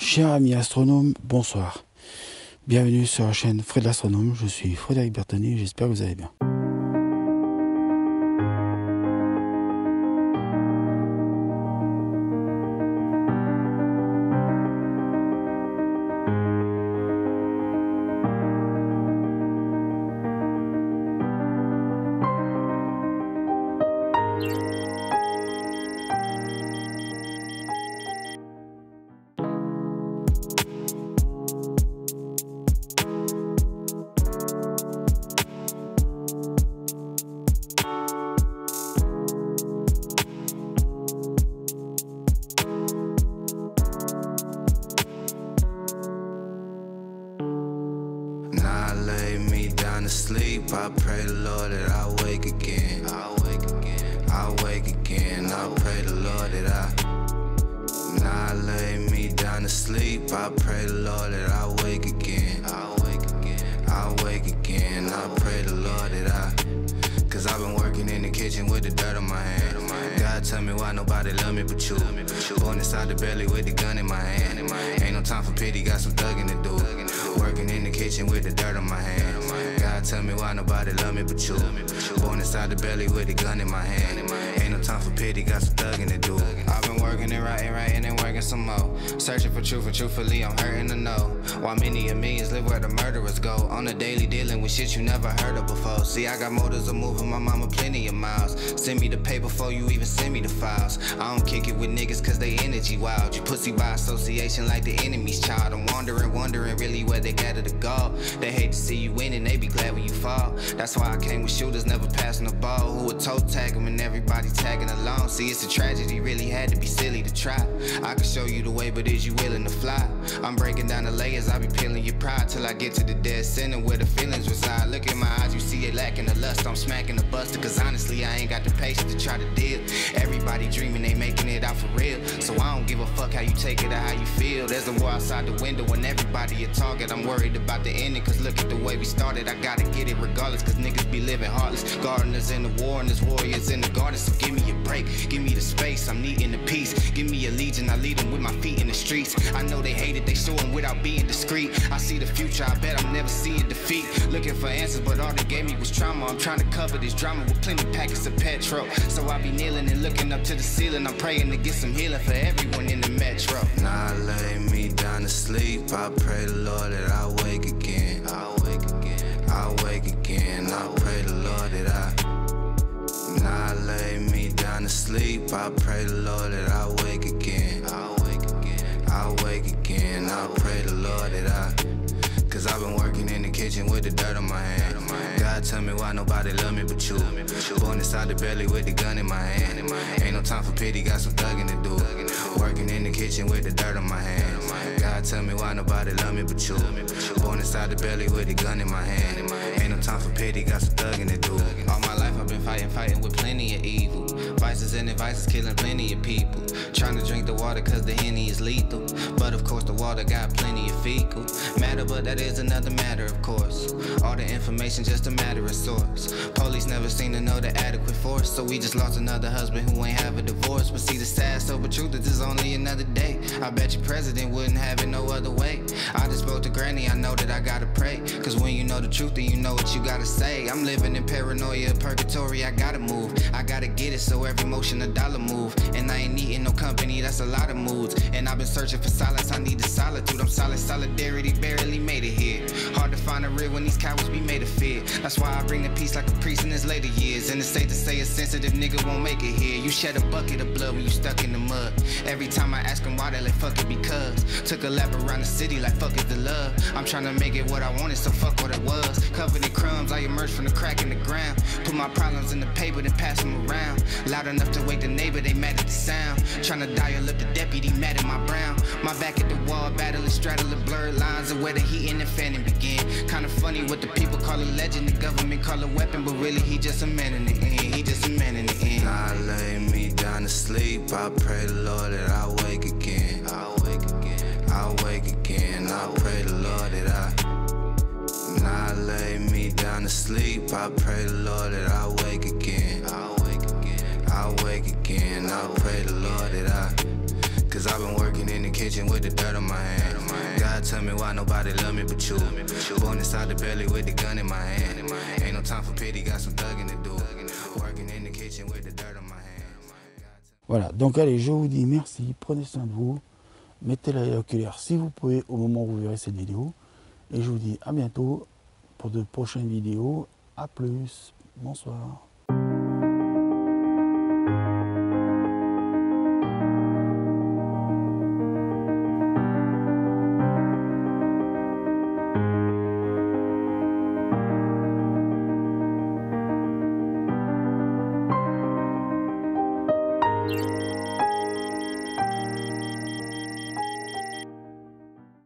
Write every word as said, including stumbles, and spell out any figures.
Chers amis astronomes, bonsoir. Bienvenue sur la chaîne Fred l'Astronome, je suis Frédéric Bertoni, j'espère que vous allez bien. Sleep, I pray the Lord that I wake again. I wake again. I wake again. I pray the Lord that I. Now I lay me down to sleep. I pray the Lord that I wake again. I wake again. I wake again. I pray the Lord that I. Cause I've been working in the kitchen with the dirt on my hand. God tell me why nobody love me but you. Born inside the belly with the gun in my hand. Ain't no time for pity, got some thugging to do. Working in the kitchen with the dirt on my hand. God tell me why nobody love me but you. Born inside the belly with a gun in my hand. Ain't no time for pity, got some thugging to do. I've been working and writing, writing and working some more. Searching for truth and truthfully I'm hurting to know. While many of millions live where the murderers go. On the daily dealing with shit you never heard of before. See, I got motives of moving my mama plenty of miles. Send me the pay before you even send me the files. I don't kick it with niggas cause they energy wild. You pussy by association like the enemy's child. I'm wondering, wondering really where they gather to go. They hate to see you win and they be glad when you fall. That's why I came with shooters, never passing the ball. Who would toe tag them and everybody tagging along. See, it's a tragedy, really had to be silly to try. I can show you the way, but is you willing to fly? I'm breaking down the layers, I be peeling your pride till I get to the dead center where the feelings reside. Look in my eyes, you see it lacking the lust. I'm smacking the buster, cause honestly I ain't got the patience to try to deal. Everybody dreaming they making it out for real. So I don't give a fuck how you take it or how you feel. There's a war outside the window and everybody a target. I'm worried about the ending, cause look at the way we started. I gotta get it regardless, cause niggas be living heartless. Gardeners in the war and there's warriors in the garden. So give me a break, give me the space, I'm needing the peace. Give me a legion, I lead them with my feet in the streets. I know they hate it, they show them without being discreet. I see the future, I bet I'm never seeing defeat. Looking for answers, but all they gave me was trauma. I'm trying to cover this drama with plenty packets of petrol. So I be kneeling and looking up to the ceiling. I'm praying to get some healing for everyone in the metro. Now I lay me down to sleep. I pray the Lord that I wake again. I wake again. I wake again. I pray the Lord that I. Now I lay me down to sleep. I pray the Lord that I wake again. I wake again. I wake again. I pray the Lord that I. Cause I've been working in the kitchen with the dirt on my hand. God tell me why nobody love me but you. Born inside the belly with the gun in my hand. Ain't no time for pity, got some thugging to do. Working in the kitchen with the dirt on my hand. God tell me why nobody love me but you. Born inside the belly with the gun in my hand. Ain't no time for pity, got some thugging to do. All my life I've been fighting, fighting with plenty of evil. Vices and advices killing plenty of people. Trying to drink the water cause the Henny is lethal. But of course the water got plenty of fecal matter, but that is another matter of course. All the information just a matter of source. Police never seem to know the adequate force. So we just lost another husband who ain't have a divorce. But see the sad sober truth is this only another day. I bet your president wouldn't have it no other way. I just spoke to granny, I know that I gotta pray. Cause when you know the truth then you know what you gotta say. I'm living in paranoia, purgatory, I gotta move. I gotta get it so every motion a dollar move. And I ain't needing no company, that's a lot of moods. And I've been searching for silence, I need the solitude. I'm solid, solidarity, barely made it here. Hard to find a real when these cowards be made of fear. That's why I bring the peace like a priest in his later years. And it's safe to say a sensitive nigga won't make it here. You shed a bucket of blood when you stuck in the mud. Every time I ask him why, they like fuck it because. Took a lap around the city like fuck it the love. I'm trying to make it what I wanted, so fuck what it was. Covered in crumbs, I emerged from the crack in the ground. Put my problems in the paper, then pass them around. Loud enough to wake the neighbor, they mad at the sound. Trying to dial up the deputy, mad at my brown. My back at the wall, battling, straddling blurred lines of where the heat and the fanning began. Kinda funny what the people call a legend, the government call a weapon, but really he just a man in the end. He just a man in the end. Now I lay me down to sleep. I pray the Lord that I wake again. I wake again. I wake again. I pray the Lord that I. Now I lay me down to sleep. I pray the Lord that I wake again. I wake again. I wake again. I pray the Lord that I. Cause I've been working in the kitchen with the dirt on my hand. God tell me why nobody love me but you. Born inside the belly with the gun in my hand. Ain't no time for pity, got some thugging to do. Working in the kitchen with the dirt on my hand. Voilà, donc allez, je vous dis merci, prenez soin de vous, mettez l'œil oculaire si vous pouvez au moment où vous verrez cette vidéo. Et je vous dis à bientôt pour de prochaines vidéos. A plus, bonsoir.